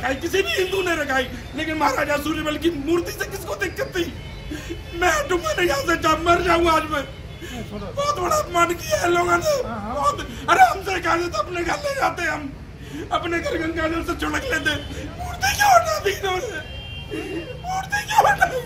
रखाई, किसी भी हिंदू ने रखाई, लेकिन महाराजा सूर्यमल की मूर्ति से किसको दिक्कत थी? मैं हटूंगा नहीं यहाँ से, जब मर जाऊंगा आज मैं। बहुत बड़ा अपमान किया है लोगों ने, बहुत। अरे हमसे कहा जाता अपने घर ले जाते, हम अपने घर गंगा जल से छिड़क लेते, मूर्ति क्यों हटा दी इन्होंने? मूर्ति क्यों हटाई?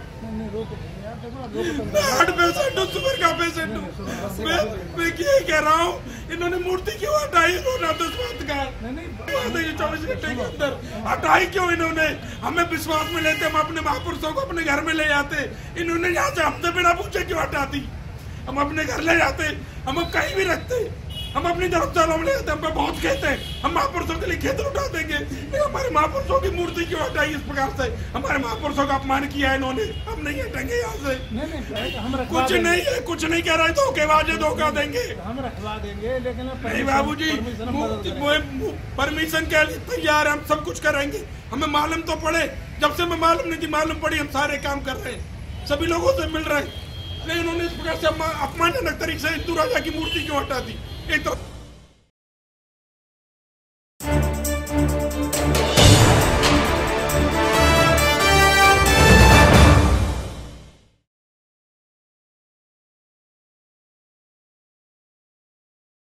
मैं हार्ट पेशेंट हूँ, शुगर का पेशेंट हूँ, मैं ये कह रहा हूँ, इन्होंने मूर्ति क्यों हटाई? रोना तो इस बात का 24 घंटे के अंदर हटाई क्यों इन्होंने? हमें विश्वास में लेते, हम अपने महापुरुषों को अपने घर में ले जाते, इन्होंने यहाँ से हमसे बिना पूछे क्यों हटा दी? हम अपने घर ले जाते, हम अब कहीं भी रखते, हम अपनी धर्मशाला में ले जाते, हम पे बहुत कहते हैं, हम महापुरुषों के लिए खेत उठा देंगे, लेकिन हमारे महापुरुषों की मूर्ति क्यों हटाई इस प्रकार से? हमारे महापुरुषों का अपमान किया है इन्होंने, हम नहीं हटेंगे यहाँ से। कुछ नहीं है, कुछ नहीं कह रहे, धोखेबाज है, धोखा देंगे, हम रखवा देंगे, लेकिन नहीं बाबू जी, परमिशन के लिए तैयार, हम सब कुछ करेंगे। हमें मालूम तो पड़े, जब से हमें मालूम नहीं थी, मालूम पड़ी, हम सारे काम कर रहे हैं, सभी लोगों से मिल रहे हैं, लेकिन उन्होंने इस प्रकार से अपमानजनक तरीके से हिंदू राजा की मूर्ति क्यों हटा दी? एक तो